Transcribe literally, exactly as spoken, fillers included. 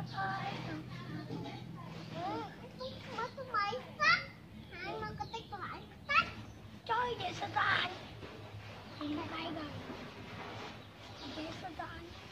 Mất mấy phát. Hai nó có tích lại tách. Chơi vậy sao ta? Thì nó bay rồi. Vậy sao ta?